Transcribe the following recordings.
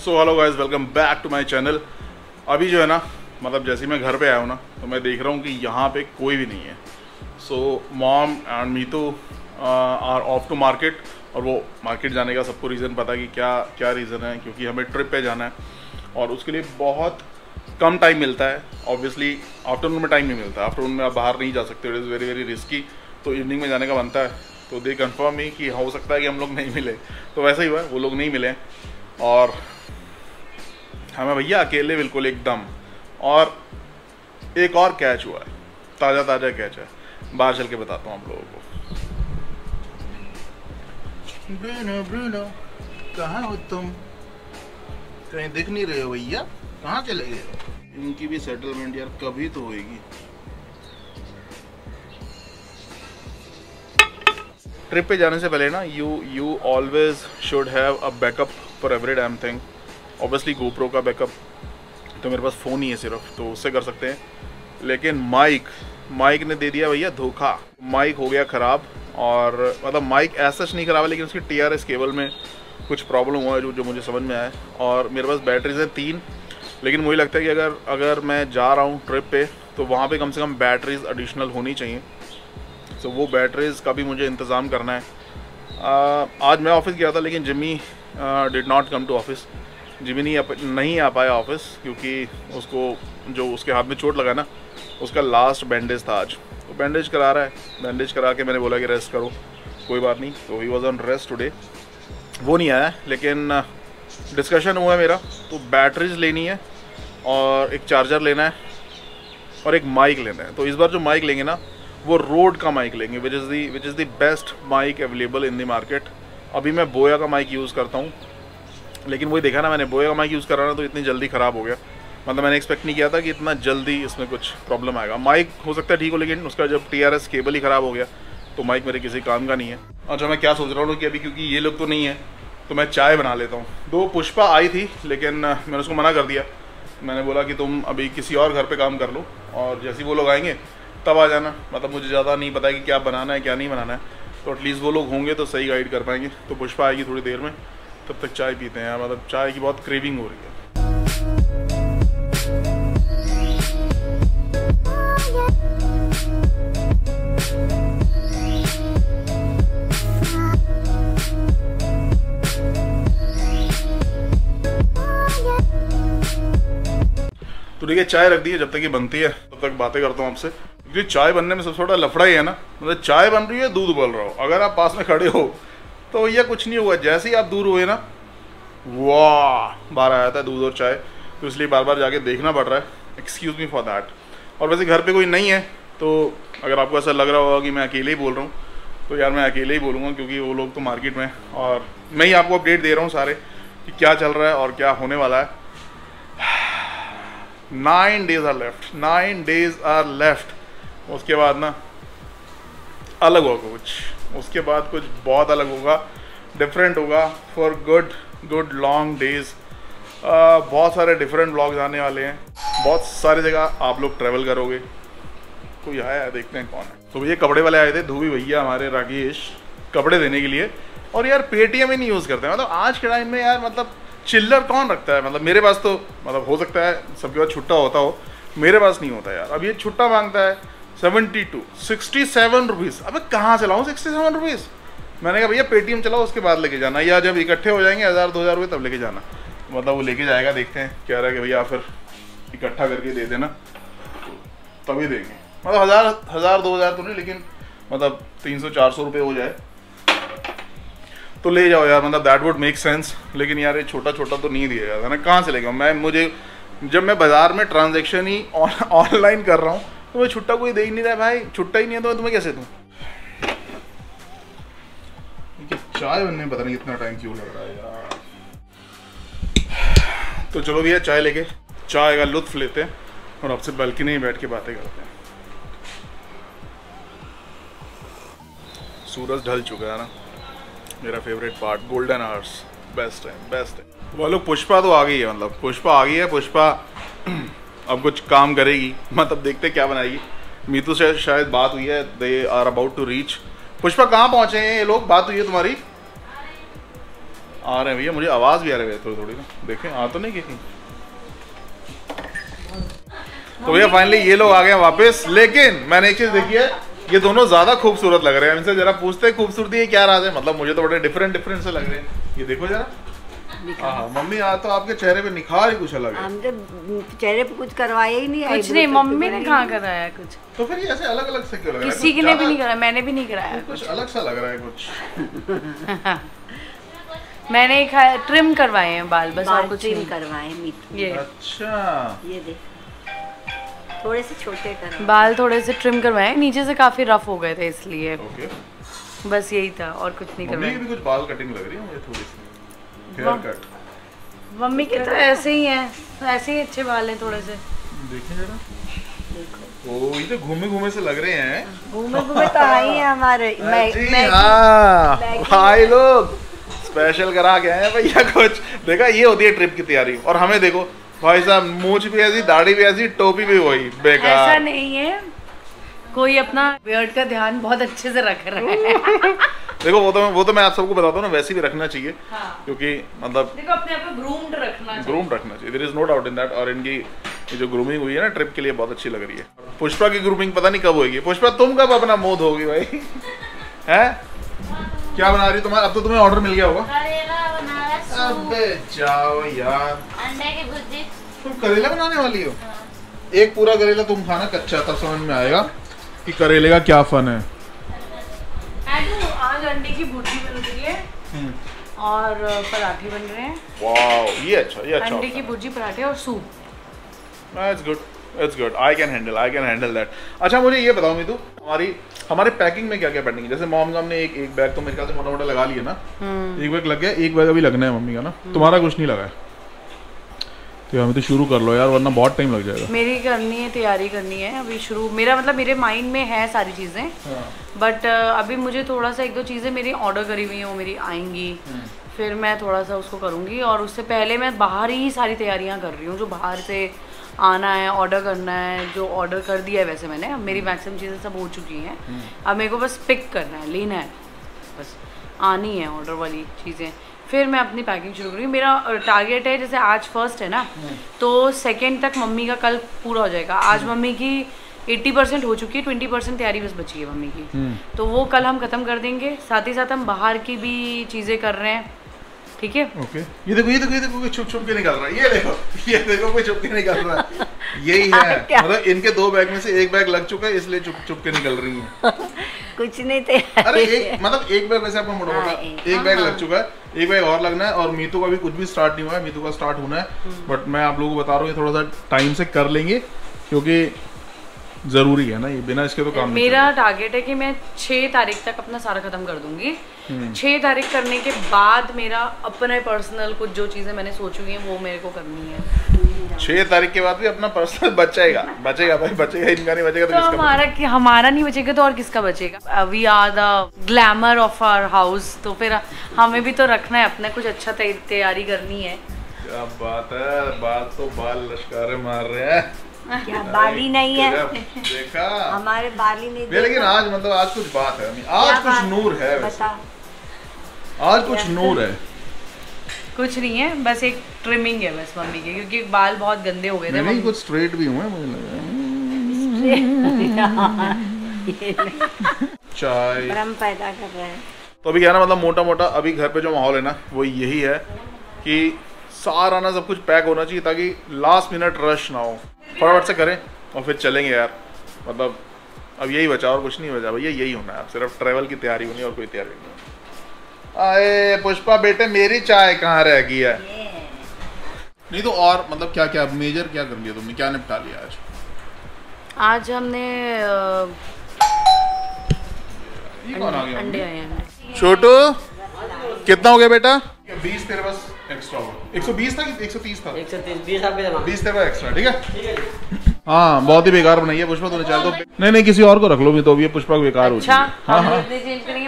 So hello guys, welcome back to my channel. अभी जो है ना, मतलब जैसे ही मैं घर पे आया हूँ ना, तो मैं देख रहा हूँ कि यहाँ पे कोई भी नहीं है। So mom and Meetu are off to market. और वो मार्केट जाने का सबको रीज़न पता है कि क्या रीज़न है, क्योंकि हमें ट्रिप पे जाना है और उसके लिए बहुत कम टाइम मिलता है। ऑब्वियसली आफ्टरनून में टाइम नहीं मिलता, आफ्टरनून में आप बाहर नहीं जा सकते, it is very very risky. तो इवनिंग में जाने का बनता है। तो दे कन्फर्म ही कि हो सकता है कि हम लोग नहीं मिले, तो वैसा ही हुआ, वो लोग नहीं मिले और हमें भैया अकेले बिल्कुल एकदम। और एक और कैच हुआ है, ताज़ा ताज़ा कैच है, बाहर चल के बताता हूँ आप लोगों को। ब्रूनो ब्रूनो कहाँ हो तुम? कहीं दिख नहीं रहे हो भैया, कहाँ चले गए हो? इनकी भी सेटलमेंट यार कभी तो होएगी। ट्रिप पे जाने से पहले ना you always should have a backup for every damn thing. Obviously GoPro का बैकअप तो मेरे पास फ़ोन ही है सिर्फ, तो उससे कर सकते हैं। लेकिन माइक ने दे दिया भैया धोखा। माइक हो गया ख़राब, और मतलब माइक ऐसा नहीं ख़राब है, लेकिन उसकी TRS केबल में कुछ प्रॉब्लम हुआ है जो मुझे समझ में आया है। और मेरे पास बैटरीज हैं 3, लेकिन मुझे लगता है कि अगर मैं जा रहा हूँ ट्रिप पे तो वहाँ पे कम से कम बैटरीज एडिशनल होनी चाहिए। तो वो बैटरीज़ का भी मुझे इंतज़ाम करना है। आज मैं ऑफिस गया था, लेकिन Jimmy did not come to office. Jimmy नहीं आ पाया ऑफिस, क्योंकि उसको जो उसके हाथ में चोट लगा ना, उसका लास्ट बैंडेज था आज। तो बैंडेज करा रहा है, बैंडेज करा के मैंने बोला कि रेस्ट करो, कोई बात नहीं। तो he was on rest today, वो नहीं आया। लेकिन डिस्कशन हुआ है मेरा, तो बैटरीज लेनी है और एक चार्जर लेना है और एक माइक लेना है। तो इस बार जो माइक लेंगे ना, वो रोड का माइक लेंगे, which is the best mic available in the market. अभी मैं बोया का माइक यूज़ करता हूँ, लेकिन वही देखा ना मैंने, बोया का माइक यूज़ कर रहा ना, तो इतनी जल्दी ख़राब हो गया। मतलब मैंने एक्सपेक्ट नहीं किया था कि इतना जल्दी इसमें कुछ प्रॉब्लम आएगा। माइक हो सकता है ठीक हो, लेकिन उसका जब TRS केबल ही ख़राब हो गया तो माइक मेरे किसी काम का नहीं है। अच्छा, मैं क्या सोच रहा हूँ कि अभी क्योंकि ये लोग तो नहीं है, तो मैं चाय बना लेता हूँ। 2 पुष्पा आई थी, लेकिन मैंने उसको मना कर दिया। मैंने बोला कि तुम अभी किसी और घर पे काम कर लो, और जैसे ही वो लोग आएंगे तब आ जाना। मतलब मुझे ज़्यादा नहीं पता है कि क्या बनाना है क्या नहीं बनाना है, तो एटलीस्ट वो लोग होंगे तो सही गाइड कर पाएंगे। तो पुष्पा आएगी थोड़ी देर में, तब तक चाय पीते हैं यार। मतलब चाय की बहुत क्रेविंग हो रही है। तो ठीक है, चाय रख दी है, जब तक ये बनती है तब तक बातें करता हूँ आपसे। क्योंकि चाय बनने में सबसे बड़ा लफड़ा ही है ना, मतलब चाय बन रही है, दूध उबल रहा हो, अगर आप पास में खड़े हो तो भैया कुछ नहीं हुआ। जैसे ही आप दूर हुए ना, वाह बाहर आया था दूध और चाय। तो इसलिए बार बार जाके देखना पड़ रहा है। Excuse me for that. और वैसे घर पे कोई नहीं है, तो अगर आपको ऐसा लग रहा होगा कि मैं अकेले ही बोल रहा हूँ, तो यार मैं अकेले ही बोलूँगा, क्योंकि वो लोग तो मार्केट में, और मैं ही आपको अपडेट दे रहा हूँ सारे कि क्या चल रहा है और क्या होने वाला है। 9 days are left, 9 days are left. उसके बाद ना अलग होगा कुछ, उसके बाद कुछ बहुत अलग होगा, डिफरेंट होगा, फॉर गुड लॉन्ग डेज। बहुत सारे डिफरेंट ब्लॉग्स आने वाले हैं, बहुत सारी जगह आप लोग ट्रैवल करोगे। कोई आया है, देखते हैं कौन है। तो भैया कपड़े वाले आए थे, धोबी भैया हमारे राकेश, कपड़े देने के लिए। और यार पेटीएम ही नहीं यूज़ करते, मतलब आज के टाइम में यार, मतलब चिल्लर कौन रखता है? मतलब मेरे पास तो, मतलब हो सकता है सबके पास छुट्टा होता हो, मेरे पास नहीं होता यार। अब ये छुट्टा मांगता है 67 रुपीज़। अबे कहाँ से लाऊं 67 रुपीज़? मैंने कहा भैया पेटीएम चलाओ, उसके बाद लेके जाना, या जब इकट्ठे हो जाएंगे 1000-2000 रुपये तब लेके जाना। मतलब वो लेके जाएगा, देखते हैं। कह रहा है कि भैया फिर इकट्ठा करके दे देना, तभी देंगे। मतलब 1000-2000 तो नहीं, लेकिन मतलब 300-400 रुपये हो जाए तो ले जाओ यार, मतलब दैट वुड मेक सेंस। लेकिन यार ये छोटा छोटा तो नहीं दिया जाता ना, कहाँ से लेगा मुझे जब मैं बाज़ार में ट्रांजैक्शन ही ऑनलाइन कर रहा हूँ, तो मैं छुट्टा कोई दे ही नहीं रहा है भाई। छुट्टा ही नहीं है तो मैं तुम्हें कैसे दूँ? चाय बनने में पता नहीं कितना टाइम क्यों लग रहा है यार। तो चलो भैया चाय लेके चाय का लुत्फ लेते हैं और आपसे बालकनी में बैठ के बातें करते हैं। सूरज ढल चुका है ना, मेरा favourite part, golden hours, best है। वो लोग पुष्पा तो आ गई है, मतलब पुष्पा आ गई है। पुष्पा अब कुछ काम करेगी, मतलब देखते क्या बनाएगी। मीतू से शायद बात हुई है, they are about to reach. Pushpa कहाँ पहुँचे हैं ये लोग? बात हुई है तुम्हारी? आ रहे हैं भैया, मुझे आवाज़ भी आ रही है थोड़ी थोड़ी ना, देखें आ तो नहीं कहीं। तो भैया फाइनली ये लोग आ गए वापस, लेकिन मैंने एक चीज़ देखी है, ये दोनों ज़्यादा खूबसूरत लग रहे हैं। इनसे जरा पूछते हैं खूबसूरती है क्या राज है, मतलब मुझे तो बड़े डिफरेंट से लग रहे हैं। ये देखो जरा, हाँ मम्मी आज तो आपके चेहरे पे निखार ही कुछ अलग है। हम तो चेहरे पे कुछ करवाया ही नहीं, कुछ नहीं, मम्मी ने कहाँ कराया कुछ। तो फिर ये ऐसे अलग अलग से क्यों लग रहा है? किसी ने भी नहीं कराया, मैंने भी नहीं कराया। कुछ अलग सा लग रहा है कुछ। मैंने ट्रिम करवाए हैं बाल, बस और कुछ नहीं करवाए। ये अच्छा, ये देख थोड़े से छोटे कर बाल थोड़े से ट्रिम करवाए, नीचे से काफी रफ हो गए थे इसलिए। ओके, बस यही था और कुछ नहीं करवाया। मम्मी भी कुछ बाल कटिंग लग रही है मुझे थोड़ी सी, हेयर कट। मम्मी के तो ऐसे ही हैं, ऐसे ही अच्छे बाल हैं थोड़े से। देखिए जरा, ओ ये तो घूमे घूमे से लग रहे हैं। घूमे घूमे तो आई है हमारे। भाई लोग स्पेशल करा के आए हैं भैया कुछ। देखा, ये होती है ट्रिप की तैयारी। और हमें देखो भाई साहब, मूंछ भी ऐसी, दाढ़ी भी ऐसी, टोपी भी वही बेकार। ऐसा नहीं है, कोई अपना बियर्ड का ध्यान बहुत अच्छे से रख रहा है। देखो वो तो मैं आप सबको बताता हूँ ना, वैसे भी रखना चाहिए। हाँ। क्योंकि मतलब देखो अपने आप को ग्रूम्ड रखना चाहिए। There is no doubt in that. और इनकी ये जो ग्रूमिंग हुई है ना ट्रिप के लिए, बहुत अच्छी लग रही है। पुष्पा की ग्रूमिंग पता नहीं कब होगी। पुष्पा तुम कब अपना मुंह धोगी भाई? हैं क्या बना रही तुम्हारा? अब तो तुम्हें ऑर्डर मिल गया होगा। करेला बना रहा हूं। अबे जाओ यार, अंडे की भुर्जी। तुम करेला बनाने वाली हो? एक पूरा करेला तुम खाना कच्चा, तब समझ में आएगा कि करेले का क्या फन है। आज अंडे की भुर्जी बन रही है और पराठे बन रहे हैं। वाओ, ये अच्छा अंडे की भुर्जी, पराठे और soup. It's good. I can handle that. अच्छा मुझे ये बताओ मीतू, हमारे पैकिंग में क्या क्या पेंडिंग है? जैसे मॉम का हमने एक बैग तो मेरे ख्याल से मोटा लगा लिया ना। एक बैग लग गया, एक बैग अभी लगना है मम्मी का ना। तुम्हारा कुछ नहीं लगा है तो हमें तो शुरू कर लो यार, वरना बहुत टाइम लग जाएगा। मेरी करनी है, तैयारी करनी है अभी शुरू। मेरा मतलब मेरे माइंड में है सारी चीज़ें, बट अभी मुझे थोड़ा सा एक दो चीज़ें मेरी ऑर्डर करी हुई हैं, वो मेरी आएंगी, फिर मैं थोड़ा सा उसको करूँगी। और उससे पहले मैं बाहर ही सारी तैयारियाँ कर रही हूँ, जो बाहर से आना है, ऑर्डर करना है। जो ऑर्डर कर दिया है वैसे मैंने, अब मेरी मैक्सिमम चीज़ें सब हो चुकी हैं। अब मेरे को बस पिक करना है, लेना है, बस आनी है ऑर्डर वाली चीज़ें। फिर मैं अपनी पैकिंग शुरू करूँगी। मेरा टारगेट है, जैसे आज फर्स्ट है ना, तो सेकंड तक मम्मी का कल पूरा हो जाएगा। आज मम्मी की 80% हो चुकी है, 20% तैयारी बस बची है मम्मी की, तो वो कल हम ख़त्म कर देंगे। साथ ही साथ हम बाहर की भी चीज़ें कर रहे हैं, ठीक है। ओके, ये देखो कोई छुप के निकल रहा है। ये देखो कोई छुप के निकल रहा है। यही है, मतलब इनके दो बैग में से एक बैग लग चुका है, इसलिए छुप के निकल रही है। कुछ नहीं थे। अरे एक बैग वैसे आपका मोटा एक बैग लग चुका है, एक बैग और लगना है। और मीतू का भी कुछ भी स्टार्ट नहीं हुआ है, मीतू का स्टार्ट होना है। बट मैं आप लोगों को बता रहा हूँ, थोड़ा सा टाइम से कर लेंगे क्योंकि जरूरी है ना, ये बिना इसके तो काम नहीं। मेरा टारगेट है कि मैं 6 तारीख तक अपना सारा खत्म कर दूंगी। 6 तारीख करने के बाद मेरा अपना पर्सनल कुछ जो चीजें मैंने सोची हुई हैं वो मेरे को करनी है। 6 तारीख के बाद भी अपना पर्सनल बचेगा भाई, बचेगा। इनका नहीं बचेगा तो हमारा नहीं बचेगा तो और किसका बचेगा? We are the glamour of our house, तो फिर हमें भी तो रखना है अपना कुछ अच्छा, तैयारी करनी है। क्या बात है, बात तो बाल लश्कारे मार रहे हैं। क्या बाली नहीं है? देखा हमारे बाली नहीं। लेकिन आज मतलब आज कुछ बात है, आज कुछ नूर है वैसे। आज कुछ नूर है। कुछ नहीं है, बस एक ट्रिमिंग है बस मम्मी के, क्योंकि बाल बहुत गंदे हो गए थे। नहीं कुछ स्ट्रेट भी हुए मुझे लगा। चाय भ्रम पैदा कर रहे हैं। तो अभी क्या ना, मतलब मोटा मोटा अभी घर पे जो माहौल है ना, वो यही है कि सारा ना सब कुछ पैक होना चाहिए ताकि लास्ट मिनट रश ना हो। फटाफट से करें और फिर चलेंगे यार। मतलब अब यही बचा और कुछ नहीं बचा भैया, यही होना है। सिर्फ ट्रैवल की तैयारी होनी है और कोई तैयारी नहीं। आए पुष्पा बेटे, मेरी चाय कहाँ रह गई है? नहीं तो और मतलब क्या क्या मेजर क्या कर लिया तुमने, क्या निपटा लिया आज? आज हमने अंडे आए हैं। छोटू कितना हो गया बेटा? 20 तेरे पास एक्स्ट्रा होगा। 120 था कि 130 था? 20 तेरे पास एक्स्ट्रा, ठीक है। हाँ बहुत ही बेकार बनाई है पुष्पा तूने चाय तो। नहीं किसी और को रख लो भी, तो ये पुष्पा बेकार हो अच्छा, हाँ चेंज करेंगे।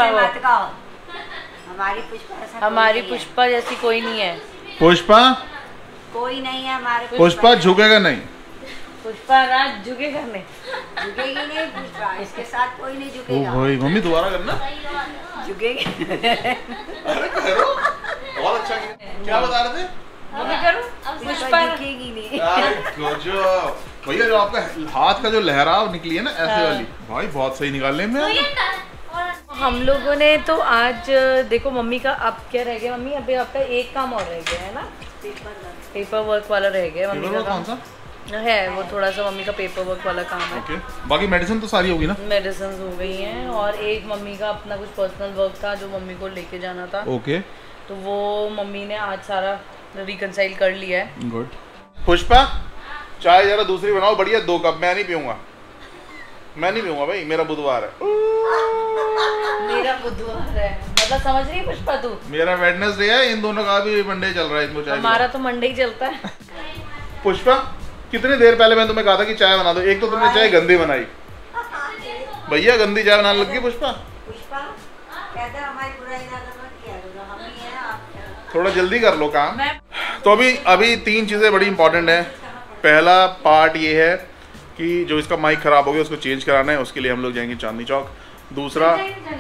हमारी पुष्पा जैसी कोई नहीं है। पुष्पा कोई नहीं है हमारे। पुष्पा झुकेगा नहीं। पुष्पा राज झुकेगा नहीं, झुकेगी नहीं पुष्पा, इसके साथ कोई नहीं झुकेगा। ओ भाई मम्मी दोबारा करना। झुकेगी। अरे करो अच्छा किया। क्या बता रहे थे? पुष्पा दिखेगी नहीं। गजब भैया, जो आपका हाथ का जो लहराव निकली है ना ऐसे वाली, भाई बहुत सही निकालने में। हम लोगों ने तो आज देखो मम्मी का अब क्या रह गया मम्मी, अभी आपका एक काम और रह गया है ना, पेपर वर्क वाला रह गया मम्मी का। कौन सा है वो थोड़ा सा मम्मी का पेपर वर्क वाला काम है। ओके, बाकी मेडिसिन तो सारी होगी ना? मेडिसिन हो गई हैं और एक मम्मी का अपना कुछ पर्सनल वर्क था जो मम्मी को लेके जाना था। ओके, तो वो मम्मी ने आज सारा रिकंसाइल कर लिया है। गुड। पुष्पा चाय जरा दूसरी बनाओ बढ़िया, 2 कप। मैं नहीं पीऊंगा, मैं नहीं पीऊंगा भाई, मेरा बुधवार है। मेरा बुधवार है मतलब समझ रही है पुष्पा तू? मेरा वेडनेसडे है, इन दोनों का भी मंडे चल रहा है। इनको चाय हमारा तो मंडे ही चलता है। पुष्पा कितनी देर पहले मैं तुम्हें कहा था कि चाय बना दो, एक तो तुमने चाय गंदी बनाई। भैया गंदी चाय बनाने लगी पुष्पा। पुष्पा कहता हमारी बुराई ना करो, क्या करो, हम ही हैं, आप थोड़ा जल्दी कर लो काम। तो अभी 3 चीज़ें बड़ी इंपॉर्टेंट है। पहला पार्ट ये है कि जो इसका माइक खराब हो गया उसको चेंज कराना है, उसके लिए हम लोग जाएंगे चांदनी चौक। दूसरा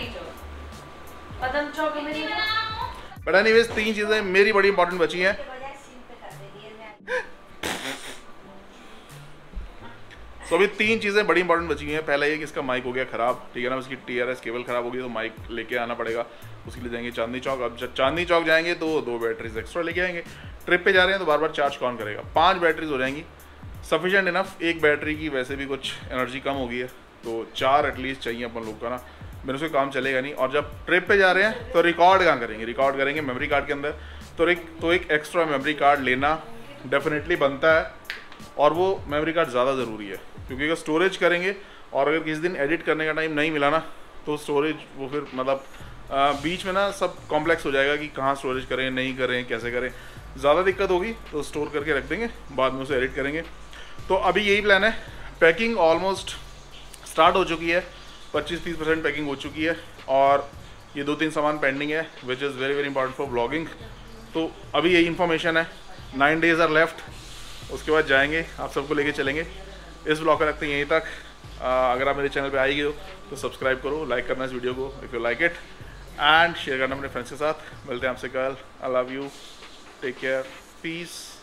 बट एनीवेज 3 चीज़ें मेरी बड़ी इंपॉर्टेंट बची हैं। तो अभी 3 चीज़ें बड़ी इंपॉर्टेंट बची हैं। पहला ये कि इसका माइक हो गया ख़राब, ठीक है ना, उसकी TRS केबल ख़राब हो गई, तो माइक लेके आना पड़ेगा। उसके लिए जाएंगे चांदनी चौक। अब जब चांदनी चौक जाएंगे तो 2 बैटरीज एक्स्ट्रा लेके आएंगे। ट्रिप पे जा रहे हैं तो बार बार चार्ज कौन करेगा। 5 बैटरीज हो जाएंगी, सफिशिएंट इनफ। एक बैटरी की वैसे भी कुछ एनर्जी कम हो गई है, तो 4 एटलीस्ट चाहिए अपन लोग का ना, मेरे से काम चलेगा नहीं। और जब ट्रिप पे जा रहे हैं तो रिकॉर्ड कहाँ करेंगे? रिकॉर्ड करेंगे मेमोरी कार्ड के अंदर। तो एक एक्स्ट्रा मेमोरी कार्ड लेना डेफिनेटली बनता है, और वो मेमोरी कार्ड ज़्यादा ज़रूरी है, क्योंकि अगर स्टोरेज करेंगे और अगर किसी दिन एडिट करने का टाइम नहीं मिला ना, तो स्टोरेज वो फिर मतलब बीच में ना सब कॉम्प्लेक्स हो जाएगा कि कहाँ स्टोरेज करें, नहीं करें, कैसे करें, ज़्यादा दिक्कत होगी। तो स्टोर करके रख देंगे, बाद में उसे एडिट करेंगे। तो अभी यही प्लान है। पैकिंग ऑलमोस्ट स्टार्ट हो चुकी है, 25-30% पैकिंग हो चुकी है, और ये 2-3 सामान पेंडिंग है, which is very very important for blogging. तो अभी यही इन्फॉर्मेशन है। 9 days आर लेफ्ट, उसके बाद जाएंगे, आप सबको लेके चलेंगे। इस ब्लॉग का रखते हैं यहीं तक। अगर आप मेरे चैनल पे आएगी हो तो सब्सक्राइब करो, लाइक करना इस वीडियो को if you like it, and share करना अपने फ्रेंड्स के साथ। मिलते हैं आपसे कल। I love you, take care, piece.